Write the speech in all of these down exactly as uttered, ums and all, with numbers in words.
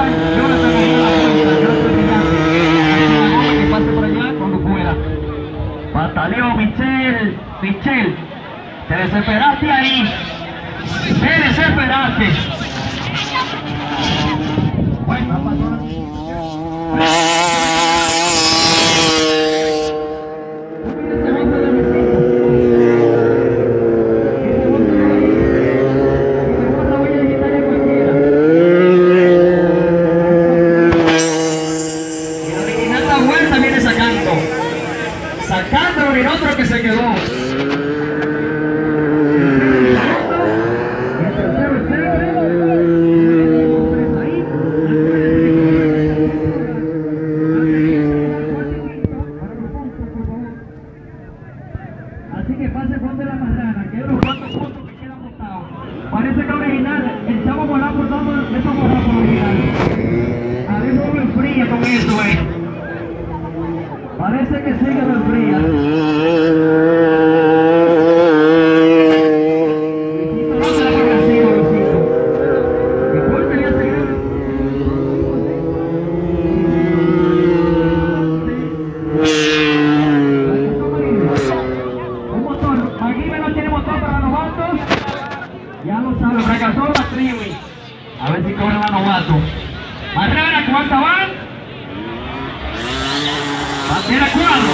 Esteban, yo le pediría la fuerza, yo le pediría que pase por allá cuando pueda. Batallón, Michel, Michel, te desesperaste ahí, te desesperaste. Bueno, ha pasado la... Sacando el otro que se quedó. Así que pase ponte la marrana, que hay unos cuantos puntos que quedan botados. Parece que original, el chavo volando por todo eso borrado por original. A ver cómo me enfría con eso, eh. Parece que sigue de fría. No se la ponga así, Luisito. Que fuerte ya se gana. Un motor. Maguime no tiene motor para novatos. Ya lo sabe, fracasó la triwi. A ver si cobran a novatos. Marrana, ¿cuántas van? Bandera cuadro.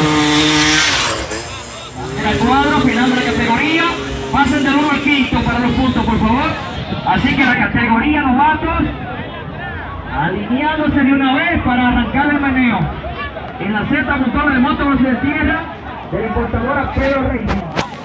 Bandera cuadro, final de la categoría. Pasen del uno al quinto para los puntos, por favor. Así que la categoría novatos alineándose de una vez para arrancar el meneo. En la Z motor de moto de tierra de la importadora Pedro Reyes.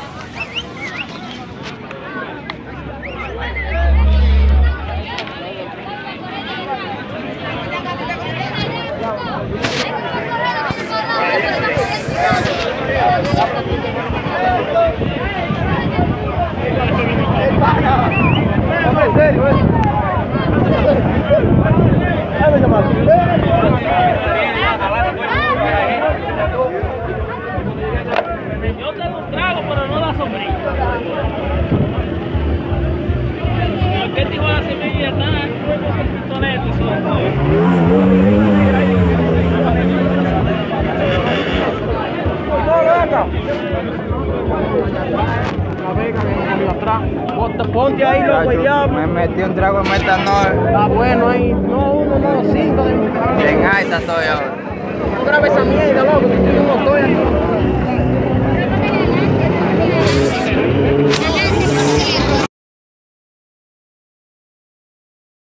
Yo tengo un trago, pero no da sombrilla. ¿Qué tipo de semilla está? Pistoleto y todo. Ponte ahí, loco, y diablo. Me metí un trago de metanol. Está bueno ahí. No, uno, no, cinco. En alta estoy ahora. No grabes esa mierda, loco, que yo no estoy aquí.